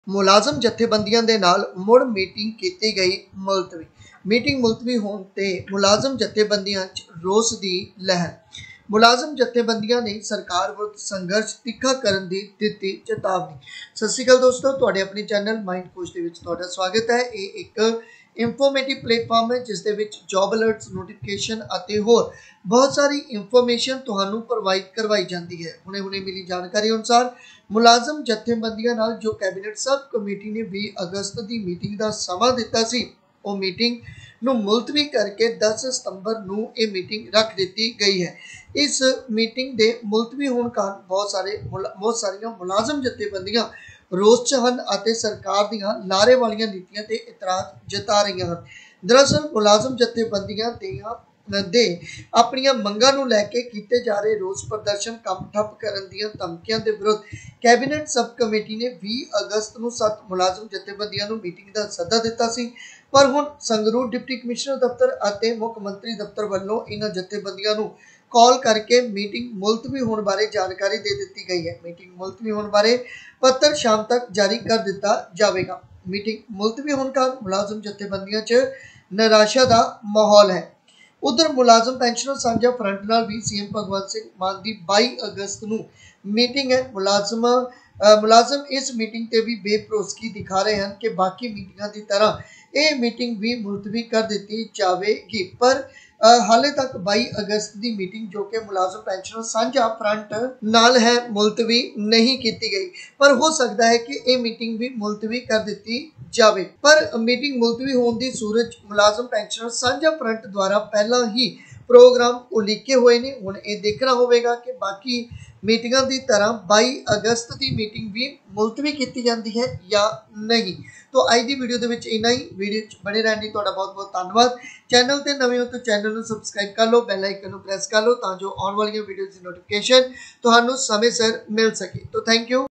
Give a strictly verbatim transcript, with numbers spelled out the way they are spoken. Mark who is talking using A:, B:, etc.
A: ਮੁਲਾਜ਼ਮ ਜਥੇਬੰਦੀਆਂ ਦੇ ਨਾਲ ਮੁੜ ਮੀਟਿੰਗ ਕੀਤੀ ਗਈ ਮੁਲਤਵੀ। ਮੀਟਿੰਗ ਮੁਲਤਵੀ ਹੋਣ ਤੇ ਮੁਲਾਜ਼ਮ ਜਥੇਬੰਦੀਆਂ 'ਚ ਰੋਸ ਦੀ ਲਹਿਰ। ਮੁਲਾਜ਼ਮ ਜਥੇਬੰਦੀਆਂ ਨੇ ਸਰਕਾਰ ਵਿਰੁੱਧ ਸੰਘਰਸ਼ ਤਿੱਖਾ ਕਰਨ ਦੀ ਦਿੱਤੀ ਚੇਤਾਵਨੀ। ਸਤਿ ਸ਼੍ਰੀ ਅਕਾਲ ਦੋਸਤੋ, ਤੁਹਾਡੇ ਆਪਣੇ ਚੈਨਲ ਮਾਈਂਡ ਕੋਚ ਦੇ ਵਿੱਚ ਤੁਹਾਡਾ ਸਵਾਗਤ ਹੈ। ਇਹ ਇੱਕ ਇਨਫੋਰਮੇਟਿਵ ਪਲੇਟਫਾਰਮ है जिस दे विच जॉब अलर्ट्स, नोटिफिकेशन ਅਤੇ ਹੋਰ बहुत सारी इंफॉर्मेशन ਤੁਹਾਨੂੰ प्रोवाइड करवाई जाती है। ਹੁਣੇ ਹੁਣੇ मिली जानकारी अनुसार मुलाजम जथेबंदियों नाल जो कैबिनेट सब कमेटी ने बीस अगस्त की मीटिंग का समा दिता सी, वो मीटिंग ਨੂੰ मुलतवी करके दस सितंबर ਨੂੰ ਇਹ मीटिंग रख दी गई है। इस मीटिंग के मुलतवी होने कारण बहुत सारे बहुत सारिया मुलाजम जथेबंदियां रोस च हन अते सरकार दीआं लारे वालियां नीतियां ते इतराज जता रही हैं। दरअसल मुलाजम जथेबंदियां दीआं दे अपनियां मंगां नूं लैके कीते जा रहे रोस प्रदर्शन काम ठप करन दीआं धमकियां दे विरुद्ध कैबिनेट सब कमेटी ने बीस अगस्त नूं सत्त मुलाजम जथेबंदियां नूं मीटिंग दा सद्दा दिता सी, पर हुण संगरूर डिप्टी कमिश्नर दफ्तर अते मुख मंत्री दफ्तर वल्लों इन्हां जथेबंदियां नूं कॉल करके मीटिंग मुलतवी होने बारे जानकारी दे दी गई है। मीटिंग मुलतवी होने बारे पत्र शाम तक जारी कर दिता जाएगा। मीटिंग मुलतवी होने का मुलाजम जथेबंदियों च निराशा का माहौल है। उधर मुलाजम पेंशनर सांझा फ्रंट नाल भी सीएम भगवंत सिंह मान की बाईस अगस्त नूं मीटिंग है। मुलाजम मुलाजम इस मीटिंग ते भी बेभरोसगी दिखा रहे हैं कि बाकी मीटिंगां की तरह यह मीटिंग भी मुलतवी कर दी जाएगी, पर हाले तक बाईस अगस्त की मीटिंग जो कि मुलाजम पेंशनर सांझा फ्रंट नाल है मुलतवी नहीं की गई, पर हो सकता है कि यह मीटिंग भी मुलतवी कर दी जाए। पर मीटिंग मुलतवी होने की सूरत मुलाजम पेंशनर सांझा फ्रंट द्वारा पहला ही प्रोग्राम उलीके हुए ने। हुण ये देखना होगा कि बाकी मीटिंगां की तरह बाईस अगस्त की मीटिंग भी मुलतवी की जाती है या नहीं। तो अज की वीडियो के इन्ना ही। वीडियो बने रहने तुहाडा बहुत बहुत धन्यवाद। चैनल ते नवे हो तो चैनल को सबसक्राइब कर लो, बैल आइकन को प्रेस कर लो तां जो आने वाली वीडियो की नोटिफिकेशन तुहानू समय सिर मिल सके। तो थैंक यू।